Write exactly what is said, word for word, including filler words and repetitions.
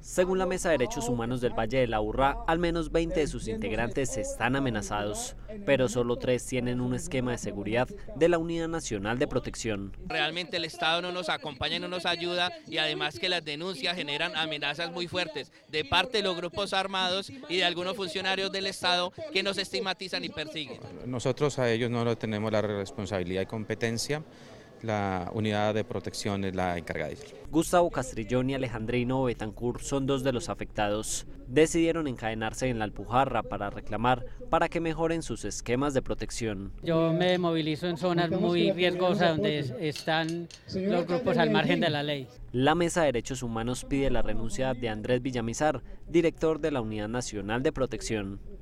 Según la Mesa de Derechos Humanos del Valle de la Urra, al menos veinte de sus integrantes están amenazados, pero solo tres tienen un esquema de seguridad de la Unidad Nacional de Protección. Realmente el Estado no nos acompaña, no nos ayuda y además que las denuncias generan amenazas muy fuertes de parte de los grupos armados y de algunos funcionarios del Estado que nos estigmatizan y persiguen. Nosotros a ellos no tenemos la responsabilidad y competencia. La unidad de protección es la encargada de ello. Gustavo Castrillón y Alejandrino Betancourt son dos de los afectados. Decidieron encadenarse en la Alpujarra para reclamar para que mejoren sus esquemas de protección. Yo me movilizo en zonas muy riesgosas donde están los grupos al margen de la ley. La Mesa de Derechos Humanos pide la renuncia de Andrés Villamizar, director de la Unidad Nacional de Protección.